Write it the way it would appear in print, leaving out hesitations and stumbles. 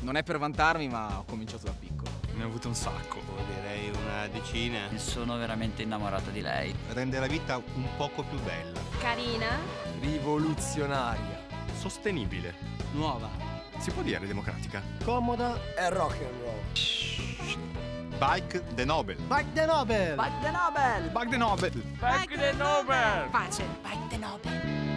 Non è per vantarmi, ma ho cominciato da piccolo. Ne ho avuto un sacco. Direi una decina. Sono veramente innamorato di lei. Rende la vita un poco più bella. Carina. Rivoluzionaria. Sostenibile. Nuova. Si può dire democratica. Comoda e rock and roll. Bike de Nobel. Bike de Nobel. Bike the Nobel! Bike de Nobel. Bike the Nobel! Pace. Bike the Nobel.